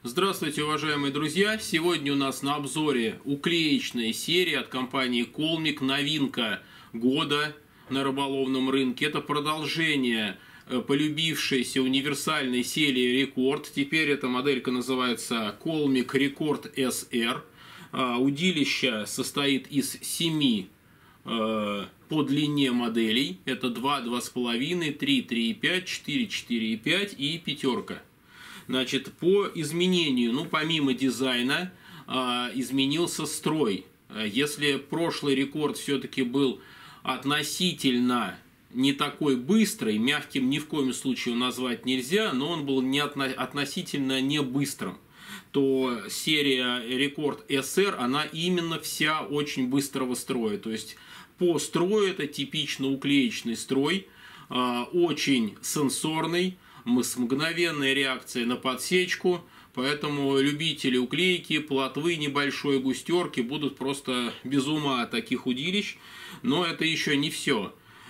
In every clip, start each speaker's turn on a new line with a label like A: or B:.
A: Здравствуйте, уважаемые друзья! Сегодня у нас на обзоре уклеечная серия от компании Колмик, новинка года на рыболовном рынке. Это продолжение полюбившейся универсальной серии Рекорд. Теперь эта моделька называется Колмик Рекорд SR. Удилище состоит из 7 по длине моделей. Это 2, 2,5, 3, 3,5, 4, 4,5 и пятерка. Значит, по изменению, помимо дизайна, изменился строй. Если прошлый Рекорд все-таки был относительно не такой быстрый, мягким ни в коем случае назвать нельзя, но он был относительно не быстрым, то серия Рекорд SR, она именно вся очень быстрого строя. То есть по строю это типично уклеечный строй, очень сенсорный, с мгновенной реакцией на подсечку, поэтому любители уклейки, плотвы, небольшой густерки будут просто без ума от таких удилищ. Но это еще не все.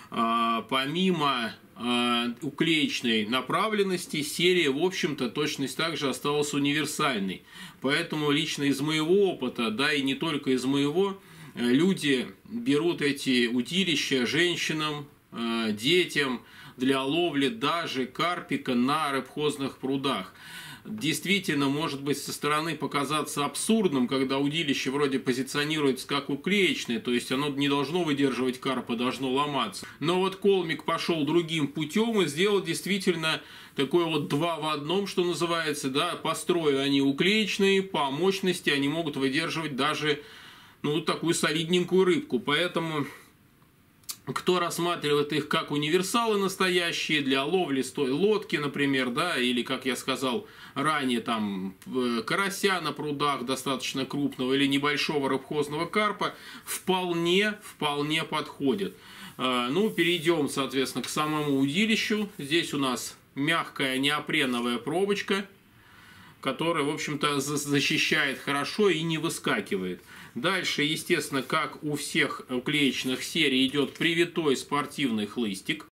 A: Помимо уклеечной направленности, серия, в общем-то, точно так же осталась универсальной. Поэтому лично из моего опыта, да и не только из моего, люди берут эти удилища женщинам, детям, для ловли даже карпика на рыбхозных прудах. Действительно, может быть со стороны показаться абсурдным, когда удилище вроде позиционируется как уклеечное, то есть оно не должно выдерживать карпа, должно ломаться. Но вот Колмик пошел другим путем и сделал действительно такое вот 2 в 1, что называется, да, по строю они уклеечные, по мощности они могут выдерживать даже такую солидненькую рыбку, поэтому кто рассматривает их как универсалы настоящие для ловли с той лодки, например, да, или, как я сказал ранее, там, карася на прудах достаточно крупного или небольшого рыбхозного карпа, вполне подходит. Перейдем, соответственно, к самому удилищу. Здесь у нас мягкая неопреновая пробочка, которая, в общем-то, защищает хорошо и не выскакивает. Дальше, естественно, как у всех уклеечных серий, идет привитой спортивный хлыстик.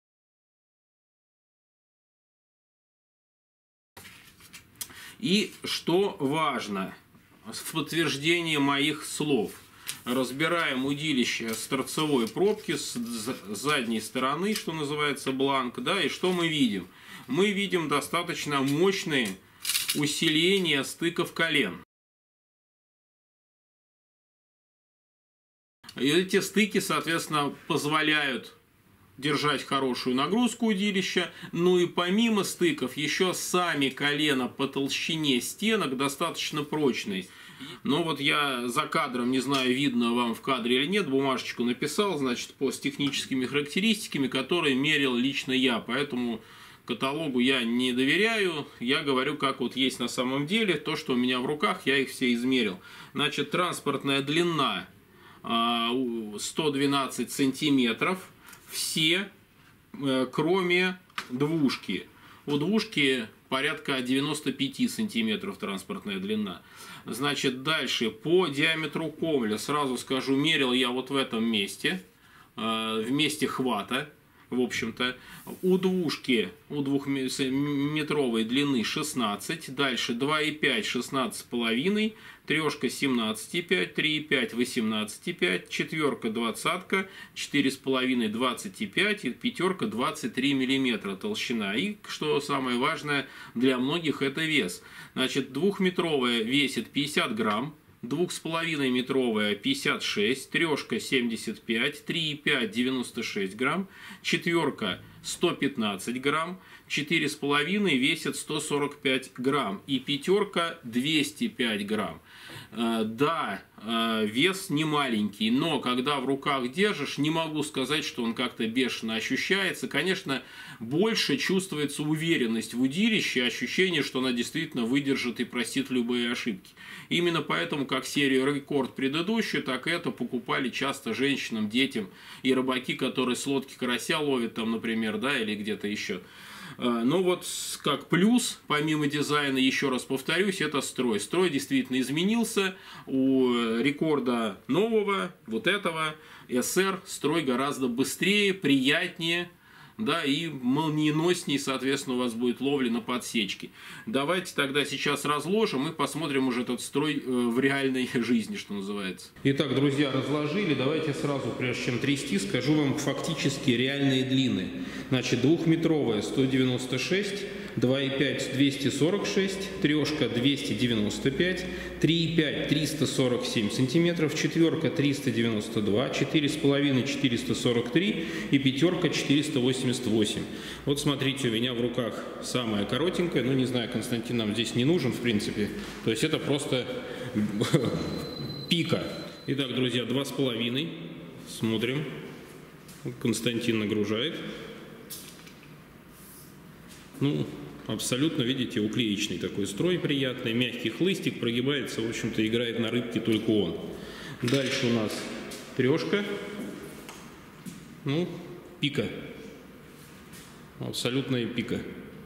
A: И что важно, в подтверждение моих слов, разбираем удилище с торцевой пробки, с задней стороны, что называется бланк, да, и что мы видим? Мы видим достаточно мощные усиления стыков колен. И эти стыки, соответственно, позволяют держать хорошую нагрузку удилища. И помимо стыков, еще сами колена по толщине стенок достаточно прочные. Но вот я за кадром, не знаю, видно вам в кадре или нет, бумажечку написал, значит, с техническими характеристиками, которые мерил лично я. Поэтому каталогу я не доверяю, я говорю, как вот есть на самом деле. То, что у меня в руках, я их все измерил. Значит, транспортная длина 112 сантиметров, все, кроме двушки. У двушки порядка 95 сантиметров транспортная длина. Значит, дальше по диаметру комля, сразу скажу, мерил я вот в этом месте, в месте хвата. В общем-то, у двушки, у 2-метровой длины 16, дальше 2,5, 16,5, трешка 17,5, 3,5, 18,5, четверка 20, 4,5, 25 и пятерка 23 мм толщина. И, что самое важное для многих, это вес. Значит, 2-метровая весит 50 грамм. 2,5-метровая 56, трешка 75, 3,5 96 грамм, четверка 115 грамм, 4,5 весит 145 грамм и пятерка 205 грамм. Да, вес не маленький, но когда в руках держишь, не могу сказать, что он как-то бешено ощущается. Конечно, больше чувствуется уверенность в удилище, ощущение, что она действительно выдержит и простит любые ошибки. Именно поэтому, как серию Рекорд предыдущую, так и эту покупали часто женщинам, детям и рыбаки, которые с лодки карася ловят, там, например, да, или где-то еще. Но вот как плюс, помимо дизайна, еще раз повторюсь, это строй. Строй действительно изменился. У Рекорда нового, вот этого, SR, строй гораздо быстрее, приятнее. да, и молниеносней, соответственно, у вас будет ловля на подсечке. Давайте тогда сейчас разложим и посмотрим уже этот строй в реальной жизни, что называется. Итак, друзья, разложили. Давайте сразу, прежде чем трясти, скажу вам фактически реальные длины. Значит, двухметровая 196, 2,5 246, трешка 295, 3,5 347 сантиметров, четверка 392, 4,5 443 и пятерка 488. Вот смотрите, у меня в руках самая коротенькая, ну не знаю, Константин нам здесь не нужен в принципе, то есть это просто пика. Итак, друзья, 2,5, смотрим, Константин нагружает. Ну, абсолютно, видите, уклеечный такой строй приятный, мягкий хлыстик, прогибается, в общем-то, играет на рыбке только он. Дальше у нас трешка, ну, пика, абсолютная пика.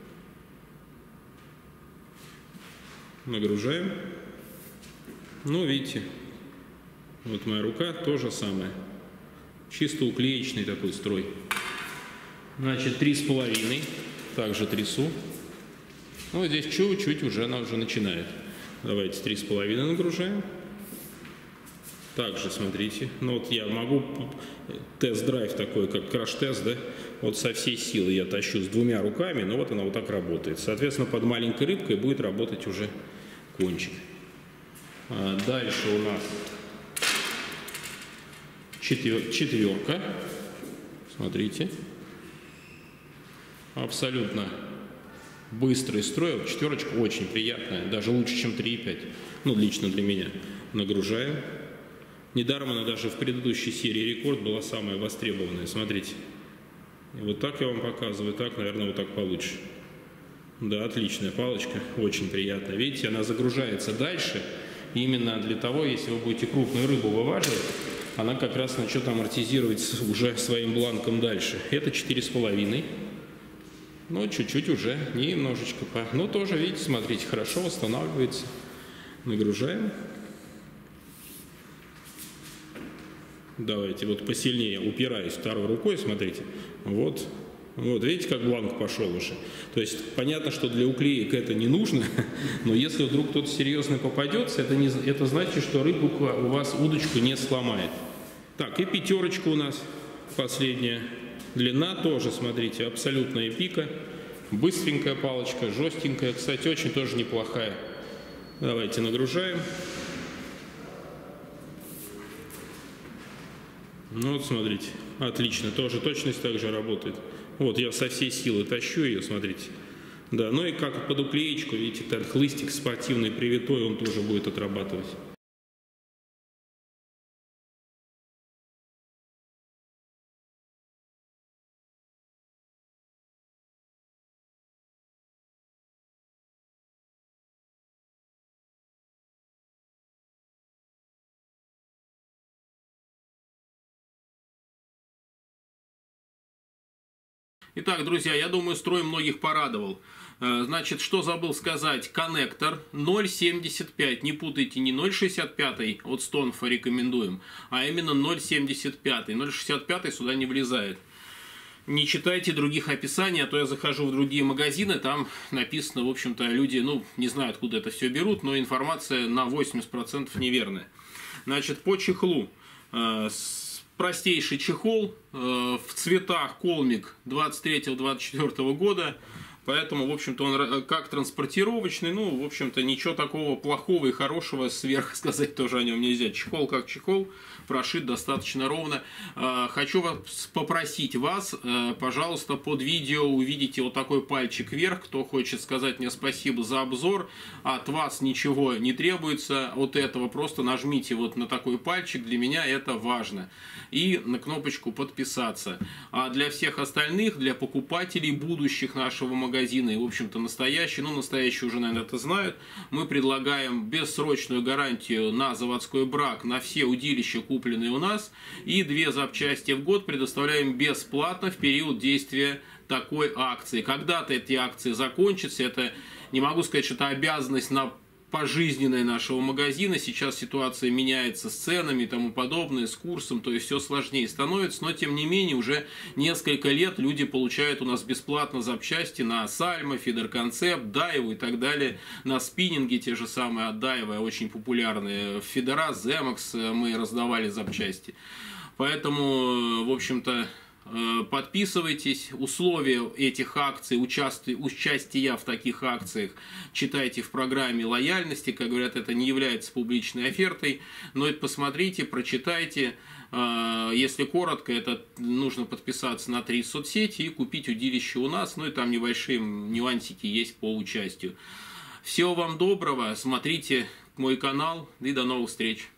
A: Нагружаем. Ну, видите, вот моя рука, то же самое, чисто уклеечный такой строй. Значит, 3,5. Также трясу. Ну, здесь чуть-чуть она уже начинает. Давайте 3,5 нагружаем. Также, смотрите. Ну, вот я могу тест-драйв такой, как краш-тест, да? Вот со всей силы я тащу с двумя руками, но вот она вот так работает. Соответственно, под маленькой рыбкой будет работать уже кончик. Дальше у нас четверка. Смотрите. Абсолютно быстрый строй. Четверочка очень приятная, даже лучше, чем 3,5. Ну, лично для меня. Нагружаем. Недаром она даже в предыдущей серии рекорд была самая востребованная. Смотрите. И вот так я вам показываю. Так, наверное, вот так получше. Да, отличная палочка. Очень приятная. Видите, она загружается дальше. Именно для того, если вы будете крупную рыбу вываживать, она как раз начнет амортизировать уже своим бланком дальше. Это 4,5. Ну, чуть-чуть уже, немножечко. Ну, тоже, видите, смотрите, хорошо восстанавливается. Нагружаем. Давайте, вот посильнее упираюсь второй рукой, смотрите. Вот, вот, видите, как бланк пошел уже. То есть, понятно, что для уклеек это не нужно, но если вдруг кто-то серьезно попадется, это значит, что рыба у вас удочку не сломает. Так, и пятерочка у нас последняя. Длина тоже, смотрите, абсолютная пика. Быстренькая палочка, жестенькая. Кстати, очень тоже неплохая. Давайте нагружаем. Ну вот, смотрите, отлично. Тоже точность также работает. Вот я со всей силы тащу ее, смотрите. Да, ну и как под уклеечку, видите, этот хлыстик спортивный, привитой, он тоже будет отрабатывать. Итак, друзья, я думаю, строй многих порадовал. Значит, что забыл сказать? Коннектор 0,75. Не путайте, не 0,65 от Стонфа рекомендуем, а именно 0,75. 0,65 сюда не влезает. Не читайте других описаний, а то я захожу в другие магазины, там написано, в общем-то, люди, ну, не знаю, откуда это все берут, но информация на 80% неверная. Значит, по чехлу. Простейший чехол в цветах Колмик 23-24 года, поэтому, в общем-то, он как транспортировочный, ну, в общем-то, ничего такого плохого и хорошего сверх сказать тоже о нем нельзя. Чехол как чехол, прошит достаточно ровно. Хочу вас попросить пожалуйста, под видео увидите вот такой пальчик вверх. Кто хочет сказать мне спасибо за обзор, от вас ничего не требуется от этого. Просто нажмите вот на такой пальчик, для меня это важно. И на кнопочку подписаться. А для всех остальных, для покупателей будущих нашего магазина, и, в общем-то, настоящий, ну, настоящие уже, наверное, это знают, мы предлагаем бессрочную гарантию на заводской брак на все удилища, купленные у нас, и 2 запчасти в год предоставляем бесплатно в период действия такой акции. Когда-то эти акции закончатся, это не могу сказать, что это обязанность на пожизненной нашего магазина. Сейчас ситуация меняется с ценами и тому подобное, с курсом, то есть все сложнее становится, но тем не менее уже несколько лет люди получают у нас бесплатно запчасти на Сальмо, Фидер-концепт, Дайву и так далее, на спиннинги те же самые от Дайва, очень популярные, Фидера, Земакс мы раздавали запчасти. Поэтому, в общем-то, подписывайтесь, условия этих акций, участия в таких акциях читайте в программе лояльности, как говорят, это не является публичной офертой, но это посмотрите, прочитайте, если коротко, это нужно подписаться на 3 соцсети и купить удилище у нас, ну и там небольшие нюансики есть по участию. Всего вам доброго, смотрите мой канал и до новых встреч!